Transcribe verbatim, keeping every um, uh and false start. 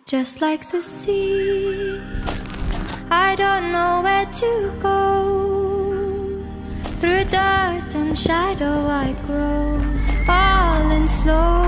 just like the sea. I don't know where to go. Through dirt and shadow I grow, falling slow.